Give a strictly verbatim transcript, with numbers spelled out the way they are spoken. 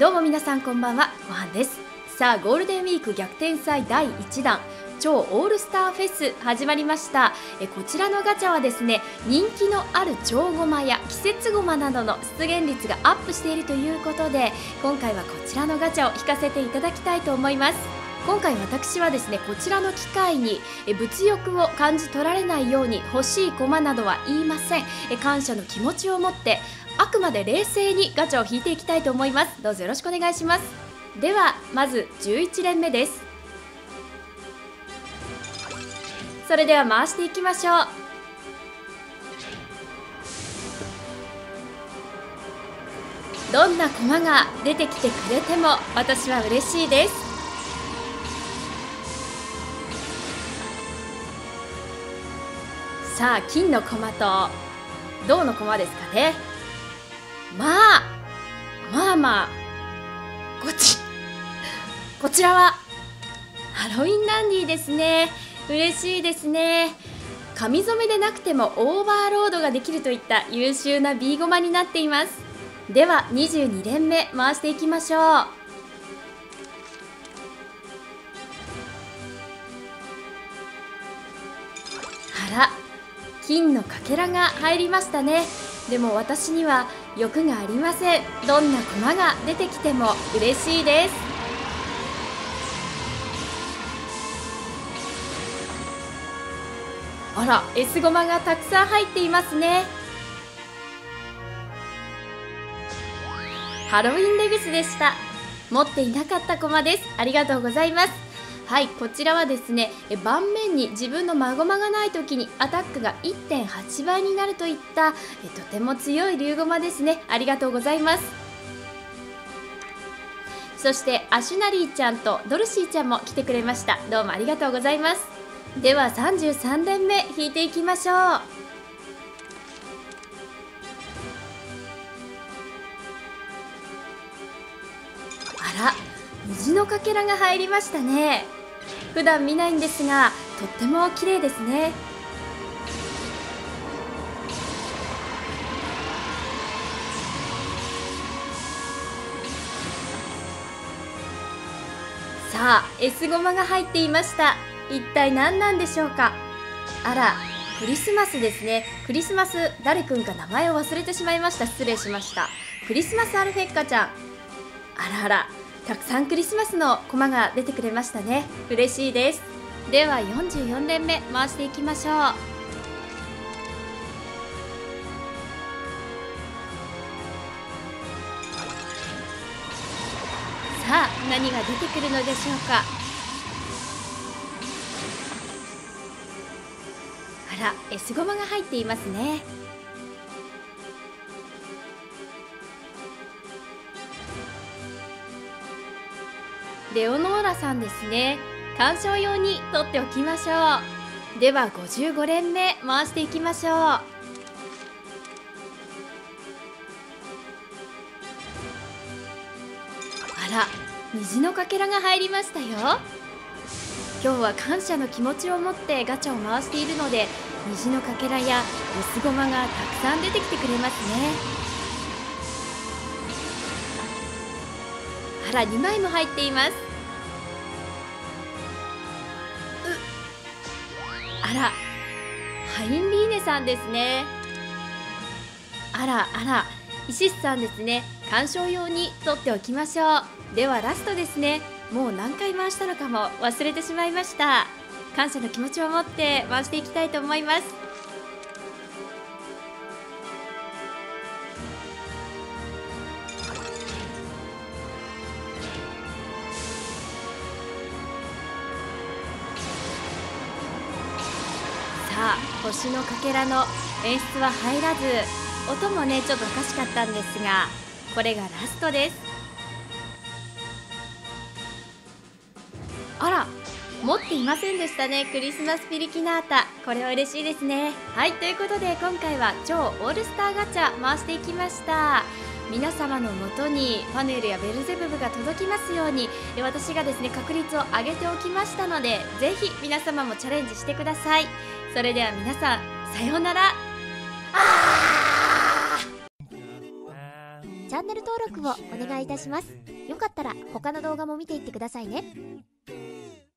どうも皆さんこんばんは、ごはんです。さあ、ゴールデンウィーク逆転祭だいいちだん超オールスターフェス始まりました。えこちらのガチャはですね、人気のある超ごまや季節ごまなどの出現率がアップしているということで、今回はこちらのガチャを引かせていただきたいと思います。今回私はですね、こちらの機会にえ物欲を感じ取られないように欲しい駒などは言いません。え感謝の気持ちを持ってあくまで冷静にガチャを引いていきたいと思います。どうぞよろしくお願いします。ではまずじゅういちれんめです。それでは回していきましょう。どんな駒が出てきてくれても私は嬉しいです。さあ、金の駒と銅の駒ですかね。まあまあまあこっちこちらはハロウィンダンディですね。嬉しいですね。紙染めでなくてもオーバーロードができるといった優秀な ビー ゴマになっています。ではにじゅうにれんめ回していきましょう。あら、金のかけらが入りましたね。でも私には欲がありません。どんな駒が出てきても嬉しいです。あら、 S ゴマがたくさん入っていますね。ハロウィンレグスでした。持っていなかった駒です。ありがとうございます。はい、こちらはですね、盤面に自分のマゴマがない時にアタックが いってんはちばいになるといったえとても強い竜ゴマですね。ありがとうございます。そしてアシュナリーちゃんとドルシーちゃんも来てくれました。どうもありがとうございます。ではさんじゅうさんれんめ引いていきましょう。あら、虹のかけらが入りましたね。普段見ないんですがとっても綺麗ですね。さあ、 S ゴマが入っていました。一体何なんでしょうか。あら、クリスマスですね。クリスマス誰くんか名前を忘れてしまいました。失礼しました。クリスマスアルフェッカちゃん。あらあら、たくさんクリスマスのコマが出てくれましたね。嬉しいです。ではよんじゅうよんれんめ回していきましょう。さあ、何が出てくるのでしょうか。あら、 S ゴマが入っていますね。レオノーラさんですね。鑑賞用に取っておきましょう。ではごじゅうごれんめ回していきましょう。あら、虹のかけらが入りましたよ。今日は感謝の気持ちを持ってガチャを回しているので、虹のかけらや S ゴマがたくさん出てきてくれますね。あら、にまいも入っています。あら、ハインリーネさんですね。あらあら、イシスさんですね。鑑賞用に取っておきましょう。ではラストですね。もう何回回したのかも忘れてしまいました。感謝の気持ちを持って回していきたいと思います。さあ、星のかけらの演出は入らず、音もねちょっとおかしかったんですが、これがラストです。あら、持っていませんでしたね。クリスマスピリキナータ。これは嬉しいですね。はい、ということで今回は超オールスターガチャ回していきました。皆様のもとにパネルやベルゼブブが届きますように、私がですね確率を上げておきましたので、ぜひ皆様もチャレンジしてください。それでは皆さん、さようなら。あーャンネル登録をお願いいたします。よかったら他の動画も見ていってくださいね。